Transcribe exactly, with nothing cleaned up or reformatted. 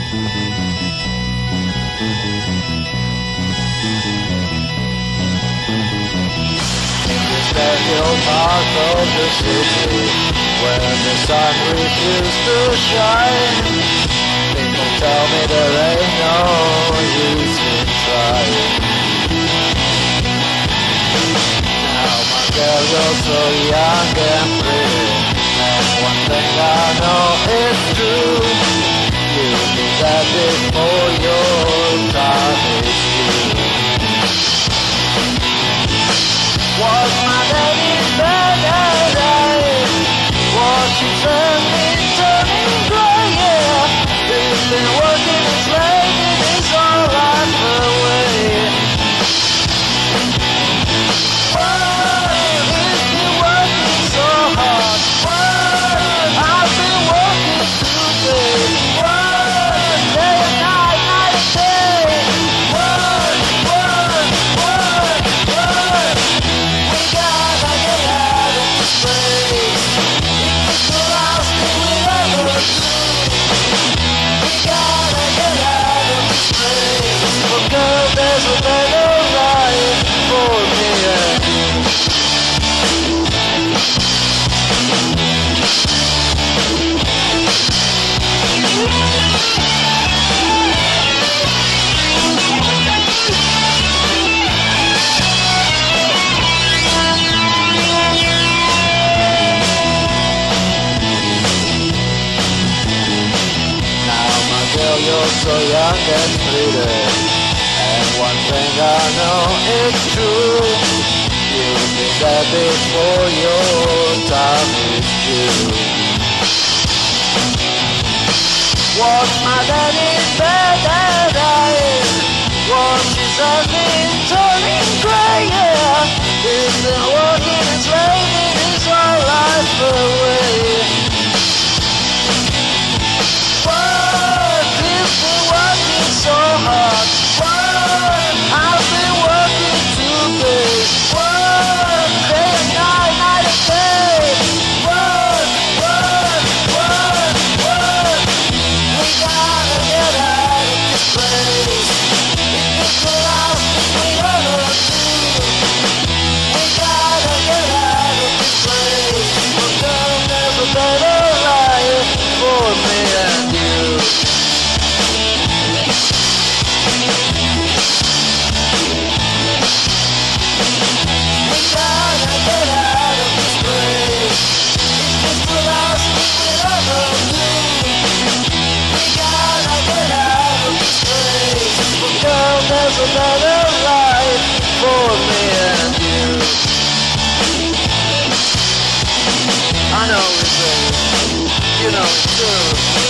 Central part of the city, when the sun refuses to shine, people tell me there ain't no use in trying. Now my girl, you're so young and pretty, and one thing I know is true, you'll be dead before your time is due. Was my daddy's bad eyes? Was she suddenly turning grey? Yeah, he's been working his leg in his whole life away. Whoa, he's been working so hard. Whoa, I've been working today. Whoa, day and night, night and day. Whoa, whoa, whoa, whoa. We gotta get out of this place. It's the last thing we'll ever do. We gotta get out of this place. Oh girl, there's a better life for me and you. You're so young and pretty, and one thing I know is true, you'll be dead before your time is due. Was my daddy's bad eyes? Was she suddenly turning grey? Yeah, he's been working and slaving his whole life away. So hard, whoa, I've been working today, whoa, day and night, night and day, whoa, whoa, whoa, whoa, we gotta get out of this place, it's the last thing we ever do, we gotta get out of this place, but girl, there's a better life for me and you. There's a better life for me and you. I know it's true, you know it's true.